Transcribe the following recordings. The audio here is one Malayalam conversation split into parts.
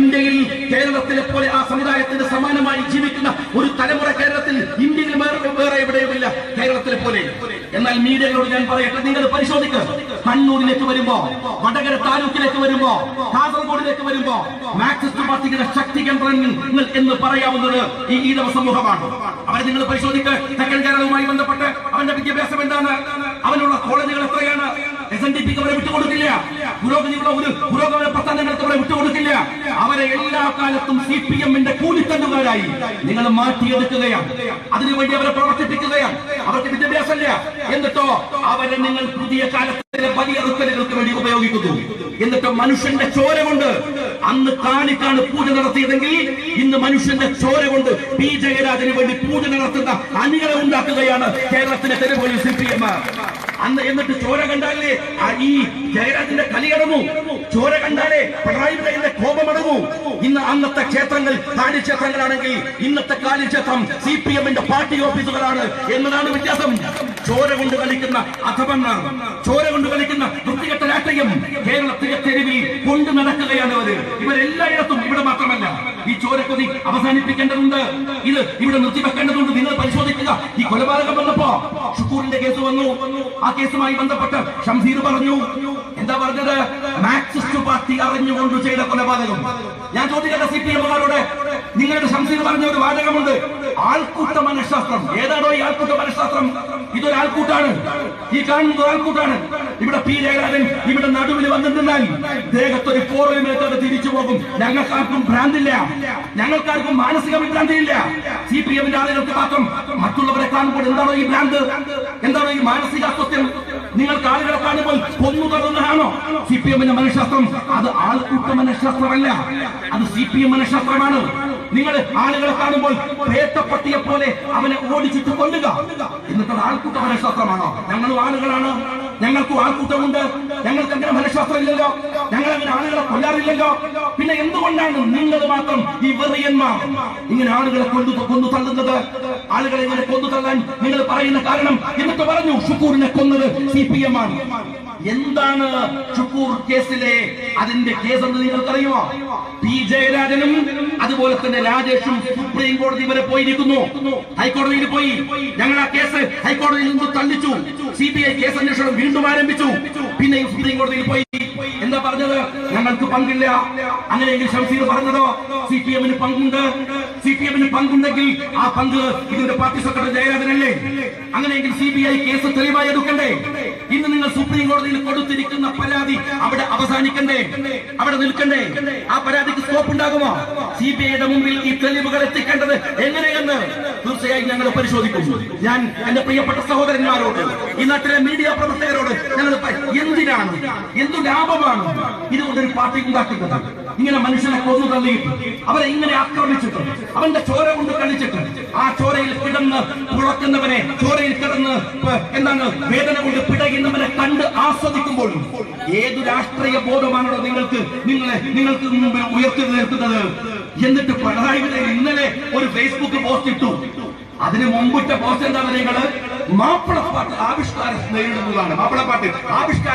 ഇന്ത്യയിൽ കേരളത്തിലെ പോലെ ആ സമുദായത്തിന് സമാനമായി ജീവിക്കുന്ന ഒരു തലമുറ കേരളത്തിൽ ഇന്ത്യയിൽ വേറെ എവിടെയുമില്ല കേരളത്തിലെ പോലെ. എന്നാൽ മീഡിയകളോട് ഞാൻ പറയട്ടെ, നിങ്ങൾ പരിശോധിക്കുക. കണ്ണൂരിലേക്ക് വരുമ്പോ, വടകര താലൂക്കിലേക്ക് വരുമ്പോ, കാസർഗോഡിലേക്ക് വരുമ്പോ മാർക്സിസ്റ്റ് പാർട്ടിയുടെ ശക്തി കേന്ദ്രങ്ങൾ എന്ന് പറയാവുന്നത് ഈ ഈഴവ സമൂഹമാണ്. അവരെ നിങ്ങൾ പരിശോധിക്കുക. തെക്കൻ കേരളവുമായി ബന്ധപ്പെട്ട് അവന്റെ വിദ്യാഭ്യാസം എന്താണ്, അവനുള്ള കോളേജുകൾ എത്രയാണ്? SNDPക്ക് അവരെ വിട്ടുകൊടുക്കില്ല. പുരോഗതിയുള്ള ഒരു പുരോഗമന പ്രസ്ഥാനങ്ങൾക്ക് അവരെ വിട്ടുകൊടുക്കില്ല. അവരെ എല്ലാ കാലത്തും CPMന്റെ കൂലിത്തണ്ടുകാരായി നിങ്ങൾ മാറ്റിയെടുക്കുകയാണ്. അതിനുവേണ്ടി അവരെ പ്രവർത്തിപ്പിക്കുകയാണ്. അവർക്ക് വിദ്യാഭ്യാസമില്ല, എന്നിട്ടോ അവരെ നിങ്ങൾ പുതിയ കാലത്തിലെ വലിയ റിക്കലുകൾക്ക് വേണ്ടി ഉപയോഗിക്കുന്നു. എന്നിട്ട് മനുഷ്യന്റെ ചോര കൊണ്ട് അന്ന് കാണിക്കാണ് പൂജ നടത്തിയതെങ്കിൽ ഇന്ന് മനുഷ്യന്റെ ചോര കൊണ്ട് P ജയരാജന് വേണ്ടി പൂജ നടത്തുന്ന അണികളെ ഉണ്ടാക്കുകയാണ് കേരളത്തിലെ തെരുവുകളിൽ CPM. അന്ന് എന്നിട്ട് ചോര കണ്ടാലേ ഈ ജയരാജന്റെ കലിയടങ്ങൂ, ചോര കണ്ടാലേ പിണറായി വിജയന്റെ കോപമടങ്ങൂ. ഇന്ന് അന്നത്തെ ക്ഷേത്രങ്ങൾ കാലിക്ഷേത്രങ്ങളാണെങ്കിൽ ഇന്നത്തെ കാലിക്ഷേത്രം CPMന്റെ പാർട്ടി ഓഫീസുകളാണ് എന്നതാണ് വ്യത്യാസം. ചോര കൊണ്ട് കളിക്കുന്ന അധമന്മാർ, ചോര കൊണ്ട് കളിക്കുന്ന വൃത്തികെട്ട രാഷ്ട്രീയം കേരളത്തിലെ തെരുവിൽ കൊണ്ടു നടക്കുകയാണ് അവര്. ഇവരെല്ലായിടത്തും, ഇവിടെ മാത്രമല്ല. ഈ ചോരക്കൊതി അവസാനിപ്പിക്കേണ്ടതുണ്ട്. ഇത് ഇവിടെ നിർത്തിവെക്കേണ്ടതുണ്ട്. നിങ്ങൾ പരിശോധിക്കുക. ഈ കൊലപാതകം വന്നപ്പോ ഷുക്കൂറിന്റെ കേസ് വന്നു. ആ കേസുമായി ബന്ധപ്പെട്ട് ഷംസീർ പറഞ്ഞു, എന്താ പറഞ്ഞത്? മാർക്സിസ്റ്റ് പാർട്ടി അറിഞ്ഞുകൊണ്ട് ചെയ്ത കൊലപാതകം. ഞാൻ ചോദിക്കട്ടെ CPMകാരോട്, നിങ്ങളുടെ ഷംസീർ പറഞ്ഞ ഒരു വാചകമുണ്ട്, ആൾക്കൂട്ട മനഃശാസ്ത്രം. ഏതാണോ ഈ ആൾക്കൂട്ട മനഃശാസ്ത്രം? ഇതൊരു ആൾക്കൂട്ടാണ്. ഈ കാണുന്നത് ആൾക്കൂട്ടാണ്. ഇവിടെ P ജയരാജൻ ഇവിടെ നടുവിൽ വന്നിട്ടുണ്ടായി ദേഹത്തൊരു പോറലുമേറ്റത് തിരിച്ചു പോകും. ഞങ്ങൾക്കാർക്കും ഭ്രാന്തില്ല, ഞങ്ങൾക്കാർക്കും മാനസിക വിഭ്രാന്തിയില്ല. CPMന്റെ ആളുകൾക്ക് മാത്രം മറ്റുള്ളവരെ കാണുമ്പോൾ എന്താണോ ഈ ഭ്രാന്ത്, എന്താണോ ഈ മാനസികാസ്വസ്ഥ്യം? നിങ്ങൾക്ക് ആളുകളെ കാണുമ്പോൾ കൊന്നു തള്ളുന്നതാണോ CPMന്റെ മനഃശാസ്ത്രം? അത് ആൾക്കൂട്ട മനഃശാസ്ത്രമല്ല, അത് CPM മനഃശാസ്ത്രമാണ്. നിങ്ങൾ ആളുകളെ കാണുമ്പോൾ പേട്ടപ്പട്ടിയെ പോലെ അവനെ ഓടിച്ചിട്ട് കൊല്ലുക, എന്നിട്ടത് ആൾക്കൂട്ട മനഃശാസ്ത്രമാണോ? ഞങ്ങളും ആളുകളാണ്, ഞങ്ങൾക്കും ആൾക്കൂട്ടമുണ്ട്, ഞങ്ങൾക്ക് അങ്ങനെ മനഃശാസ്ത്രം ഇല്ലല്ലോ, ഞങ്ങൾ അങ്ങനെ ആളുകളെ കൊല്ലാറില്ലല്ലോ. പിന്നെ എന്തുകൊണ്ടാണ് നിങ്ങൾ മാത്രം ഈ വെറിയന്മാർ ഇങ്ങനെ ആളുകളെ കൊന്നു തള്ളുന്നത്? ആളുകളെ ഇങ്ങനെ കൊന്നു തള്ളാൻ നിങ്ങൾ പറയുന്ന കാരണം എന്നിട്ട് പറഞ്ഞു ഷുക്കൂറിനെ കൊന്നത് CPM ആണ്. എന്താണ് ഷുക്കൂർ കേസിലെ അതിന്റെ കേസെന്ന് നിങ്ങൾക്കറിയുമോ? P ജയരാജനും അതുപോലെ തന്നെ രാജേഷും സുപ്രീം കോടതി വരെ പോയിരിക്കുന്നു. ഹൈക്കോടതിയിൽ പോയി. ഞങ്ങൾ ആ കേസ് ഹൈക്കോടതിയിൽ നിന്ന് തള്ളിച്ചു. CBI കേസ് അന്വേഷണം വീണ്ടും ആരംഭിച്ചു. പിന്നെയും സുപ്രീം കോടതിയിൽ പോയി. എന്താ പറഞ്ഞത്? ഞങ്ങൾക്ക് പങ്കില്ല. അങ്ങനെയെങ്കിൽ ഷംസീർ പറഞ്ഞതോ CPMന് പങ്കുണ്ട്. CPMന് പങ്കുണ്ടെങ്കിൽ ആ പങ്ക് ഇതിന്റെ പാർട്ടി സെക്രട്ടറി ജയരാജനല്ലേ? അങ്ങനെയെങ്കിൽ CBI കേസ് തെളിവായി എടുക്കണ്ടേ? ഇന്ന് നിങ്ങൾ സുപ്രീം കോടതിയിൽ കൊടുത്തിരിക്കുന്ന പരാതി അവിടെ അവസാനിക്കണ്ടേ? അവിടെ നിൽക്കണ്ടേ? ആ പരാതിക്ക് സ്കോപ്പ് ഉണ്ടാകുമോ? CBIയുടെ മുമ്പിൽ ഈ തെളിവുകൾ എത്തിക്കേണ്ടത് എങ്ങനെയെന്ന് തീർച്ചയായും ഞങ്ങൾ പരിശോധിക്കും. ഞാൻ എന്റെ പ്രിയപ്പെട്ട സഹോദരന്മാരോട്, ഈ നാട്ടിലെ മീഡിയ പ്രവർത്തകരോട് ഞങ്ങൾ എന്തിനാണ്, എന്തു ലാഭമാണ് ഇതുകൊണ്ടൊരു പാർട്ടി ഉണ്ടാക്കുന്നത്? ഇങ്ങനെ മനുഷ്യനെ കൊന്നു തള്ളിയിട്ട് അവരെ ഇങ്ങനെ ആക്രമിച്ചിട്ട് അവന്റെ ചോര കൊണ്ട് കളിച്ചിട്ട് ആ ചോരയിൽ കിടന്ന് പുളക്കുന്നവനെ, ചോരയിൽ കിടന്ന് എന്താണ് വേദന കൊണ്ട് പിടയുന്നവനെ കണ്ട് ആസ്വദിക്കുമ്പോൾ ഏതു രാഷ്ട്രീയ ബോധമാണോ നിങ്ങൾക്ക് മുമ്പിൽ ഉയർത്തി നിർത്തുന്നത്? എന്നിട്ട് പിണറായി വിജയൻ ഇന്നലെ ഒരു ഫേസ്ബുക്ക് പോസ്റ്റ് ഇട്ടു. അതിന് മുമ്പിട്ട പോസ്റ്റ് എന്താണ്? നിങ്ങള് മാപ്പിളപ്പാട്ട് ആവിഷ്കാരം നേരിടുന്നതാണ്. മാപ്പിളപ്പാട്ട് ആവിഷ്കാര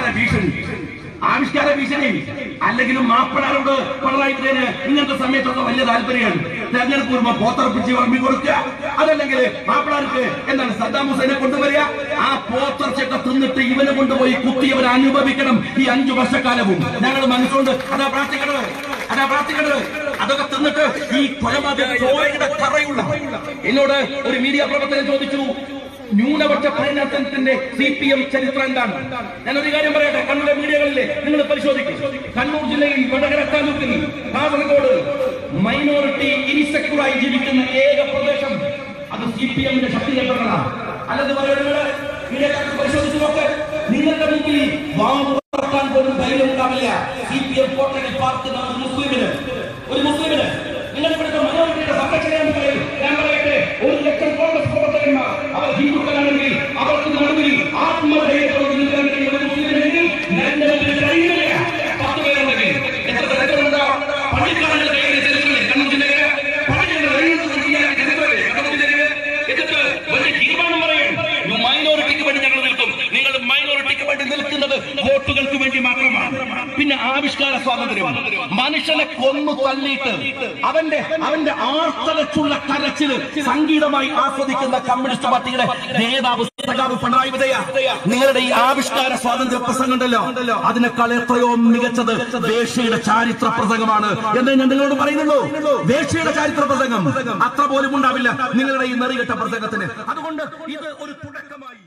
ഭീഷണി അല്ലെങ്കിലും മാപ്പിളാരോട് പിണറായി വിജയന് ഇങ്ങനത്തെ സമയത്തൊക്കെ വലിയ താല്പര്യമാണ്. തെരഞ്ഞെടുപ്പ് വരുമ്പോ പോത്തർപ്പിച്ച് വർമ്മി കൊടുക്കുക, അതല്ലെങ്കിൽ മാപ്പിളാർക്ക് എന്താണ് സദ്ദാം ഹുസൈനെ കൊണ്ടുവരിക. ആ പോത്തർച്ചയൊക്കെ തിന്നിട്ട് ഇവനെ കൊണ്ടുപോയി കുത്തിയവനെ അനുഭവിക്കണം ഈ 5 വർഷക്കാലവും. ഞങ്ങൾ മനസ്സുകൊണ്ട് അതാ പ്രാർത്ഥിക്കണത്. അതൊക്കെ തിന്നിട്ട് ഈ കൊലപാതകയുടെ കറയുള്ള. എന്നോട് ഒരു മീഡിയ പ്രവർത്തകൻ ചോദിച്ചു, ന്യൂനപക്ഷ പരിണാമത്തിന്റെ CPM ചരിത്രം എന്താണ്? ഞാനൊരു കാര്യം പറയട്ടെ. കണ്ണൂരിലെ മീഡിയകളിലെ നിങ്ങൾ പരിശോധിക്കും. കണ്ണൂർ ജില്ലയിൽ വടകര താലൂക്കിൽ കാസർഗോഡ് മൈനോറിറ്റി ഇൻസെക്യൂറായി ജീവിക്കുന്ന ഏക പ്രദേശം അത് CPMന്റെ ശക്തി കേന്ദ്രങ്ങളാണ്. അല്ലാതെ പറയുന്നത് മീഡിയക്കാർക്ക് പരിശോധിച്ചു നോക്ക്. നിങ്ങളുടെ മുമ്പിൽ വാങ്ങാൻ പോലും ധൈര്യം ഉണ്ടാവില്ല. CPM കോട്ടയിൽ പാർക്കുന്ന ഒരു മുസ്ലിമിന് നിങ്ങൾ ഇവിടുത്തെ മൈനോറിറ്റിയുടെ സംരക്ഷണ പറയും. ഞാൻ പറയട്ടെ, 1 ലക്ഷം കോൺഗ്രസ് പ്രവർത്തകന്മാർ അവർ ഹിന്ദുക്കളാണെങ്കിൽ അവർക്ക് നടുവിൽ ആത്മധൈര്യത്തോട് നിൽക്കാണെങ്കിൽ ഒരു മുസ്ലിമിനെങ്കിൽ എന്റെ മുമ്പിൽ കഴിയില്ല. 10 പേരുണ്ടെങ്കിൽ എത്ര ചരിത്രമുണ്ടോ? പള്ളിക്കാരുടെ കയ്യിൽ ചരിത്രമില്ലേ? കണ്ണൂർ ജില്ലയിലെ പള്ളികളുടെ കണ്ണൂർ ജില്ലയിലെ എന്നിട്ട് വലിയ തീരുമാനം പറയും, മൈനോറിറ്റിക്ക് വേണ്ടി ഞങ്ങൾ നിൽക്കും. നിങ്ങൾ മൈനോറിറ്റിക്ക് വേണ്ടി നിൽക്കുന്നത് വോട്ടുകൾക്ക് വേണ്ടി മാത്രമാണ്. പിന്നെ ആവിഷ്കാര സ്വാതന്ത്ര്യം. മനുഷ്യനെ കൊന്നു തള്ളിയിട്ട് അവന്റെ ആർത്തലച്ചുള്ള കരച്ചില് സംഗീതമായി ആസ്വദിക്കുന്ന കമ്മ്യൂണിസ്റ്റ് പാർട്ടിയുടെ നേതാവ് പിണറായി വിജയൻ, നിങ്ങളുടെ ഈ ആവിഷ്കാര സ്വാതന്ത്ര്യ പ്രസംഗം ഉണ്ടല്ലോ, അതിനേക്കാൾ എത്രയോ മികച്ചത് വേശ്യയുടെ ചാരിത്ര പ്രസംഗമാണ് എന്ന് ഞാൻ നിങ്ങളോട് പറയുന്നുള്ളൂ. വേശ്യയുടെ ചാരിത്ര പ്രസംഗം അത്ര പോലും ഉണ്ടാവില്ല നിങ്ങളുടെ ഈ നെറികെട്ട പ്രസംഗത്തിന്. അതുകൊണ്ട് ഇത് ഒരു തുടക്കമായി